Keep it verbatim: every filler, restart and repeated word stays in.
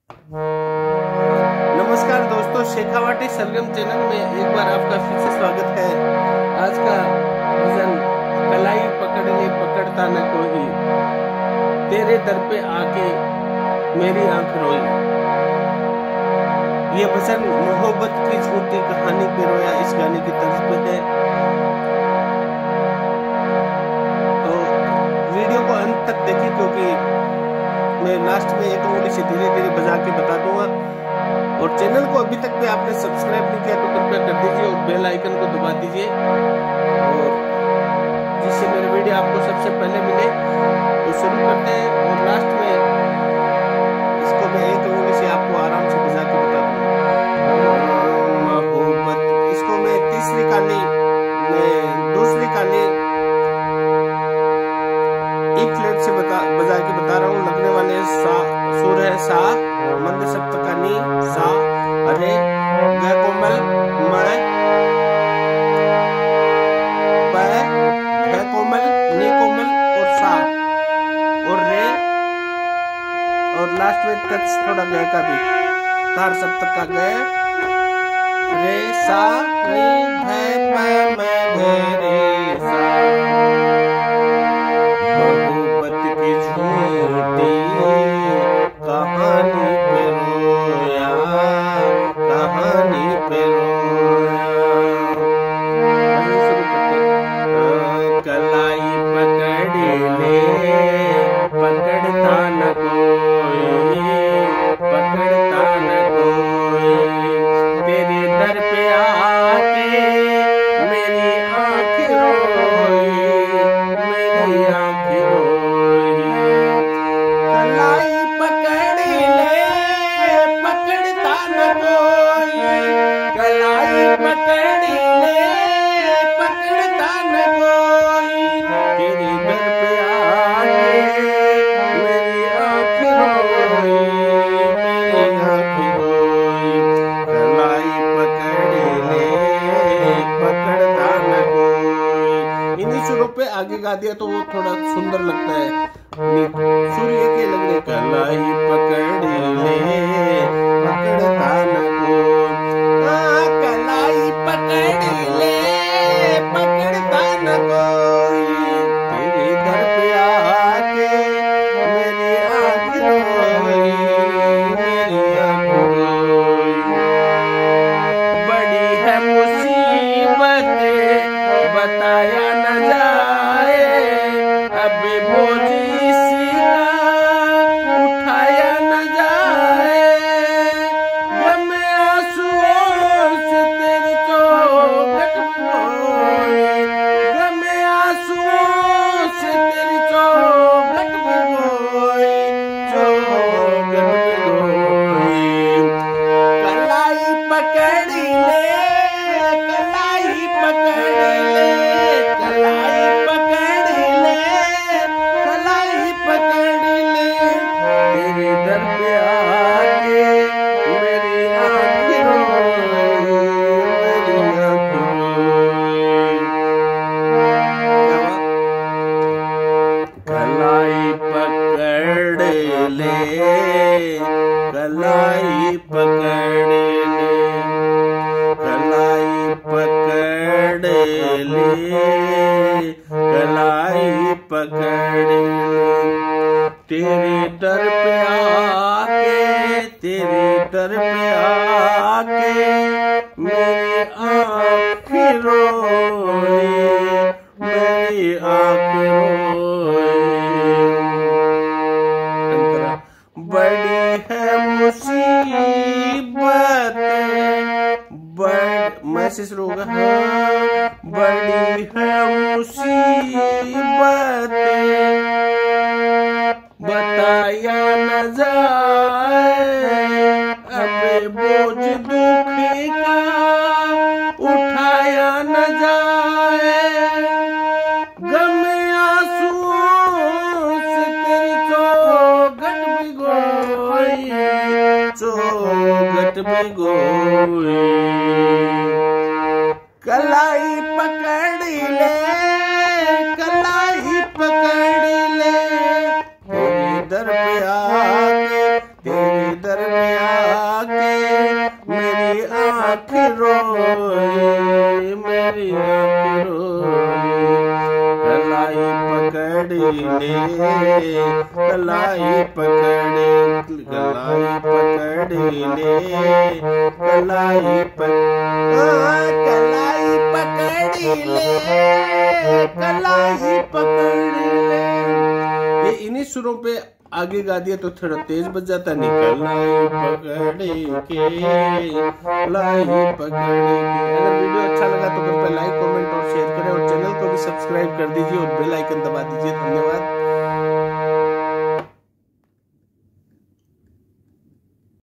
नमस्कार दोस्तों, शेखावाटी सरगम चैनल में एक बार आपका फिर से स्वागत है। आज का भजन कलाई पकड़ले pakadta न कोई, तेरे दर पे आके मेरी आंख रोई। ये भजन मोहब्बत की झूठी कहानी पे रोया इस गाने की तर्ज पे है। तो वीडियो को अंत तक देखिए, क्योंकि मैं लास्ट में एक उंगली से धीरे धीरे बजा के बता दूंगा। और चैनल को अभी तक भी आपने सब्सक्राइब नहीं किया तो कृपया कर दीजिए और बेल आइकन को दबा दीजिए, और जिससे मेरे वीडियो आपको सबसे पहले मिले। तो शुरू करते हैं, और लास्ट में इसको मैं एक उंगली से आपको आराम से बजा के बता दूंगा। मोहब्बत, इसको मैं तीसरी काली मैं दूसरी काली एक फ्लेट से बता बजा के बता रहा हूँ। लगने वाले सा सुर है सा, मंद सप्तकानी सा, अरे ग कोमल मैं प ग कोमल नी कोमल और सा और रे, और लास्ट में टच थोड़ा ग का भी, तार सप्तक का ग रे सा नी ध प म ग रे सा। मोहब्बत की झूठी कहानी पे रोया, कहानी पे रोया। शुरू करते हैं। कलाई पकड़ ले pakadta न कोई, pakadta न कोई, तेरे दर पे आके मेरी आँख रोई, मेरी आँख रोई। कलाई पकड़ ले pakadta न कोई, कलाई पकड़ ले pakadta न कोई, तेरी दर पे आके मेरी आँख रोई, मेरी आँख रोई। कलाई पकड़ ले pakadta न कोई। इन्हीं सुरों पे आगे गा दिया तो वो थोड़ा सुंदर लगता है। सूर्य के लगने कलाई पकड़ ले pakadta न कोई, कलाई पकड़ ले pakadta न कोई, तेरे दर पे आके मेरी आँख रोई, मेरी आँख रोई। बड़ी है मुसीबतें बताया न जाए, अब बोझ इसका उठाया न जाए। गम आंसुओं से तेरी चौखट भिगोई, गम आंसुओं से तेरी चौखट भिगोई, चौखट भिगोई। कलाई पकड़ ले, कलाई पकड़ ले, कलाई पकड़ ले, कलाई पकड़ ले, तेरे दर पे आके मेरी आँख रोई, मेरी आँख रोई। कलाई पकड़ ले, कलाई पकड़ ले, कलाई पकड़ ले, कलाई पकड़ ले, तेरे दर पे आके, तेरे दर पे आके मेरी आँख रोई, मेरी आँख रोई। बड़ी है मुसीबतें, बड़ मैं से शुरू होगा। बड़ी है मुसीबतें बताया न जाए, अब बोझ दुख का उठाया न जाए। गम आंसुओं से तेरी चौखट भिगोई, चौखट भिगोई। कलाई पकड़ ले, कलाई पकड़ ले, तेरी दर पे आके, तेरी दर पे ले, कलाई पकड़, कलाई पकड़ ले, कलाई पकड़, कलाई पकड़ ले, कलाई पकड़ ले। ये इन्हीं सुरों पे आगे गा दिया तो थोड़ा तेज बज जाता। कलाई पकड़ के, कलाई पकड़ के। अगर वीडियो अच्छा लगा तो कृपया लाइक, कमेंट और शेयर करें और चैनल को भी सब्सक्राइब कर दीजिए और बेल आइकन दबा दीजिए। धन्यवाद।